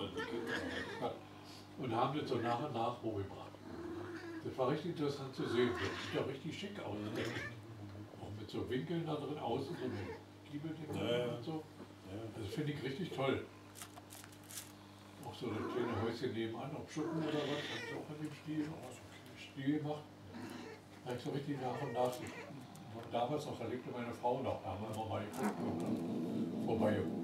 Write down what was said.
Und haben das so nach und nach hochgebracht. Das war richtig interessant zu sehen. Das sieht ja richtig schick aus. Auch mit so Winkeln da drin außen, so eine Giebeldinger und so. Also finde ich richtig toll. Auch so das kleine Häuschen nebenan, ob Schuppen oder was, haben sie auch in dem Stil gemacht. Da habe ich so richtig nach und nach. Damals noch, da lebte meine Frau noch, da haben wir mal geguckt, vorbei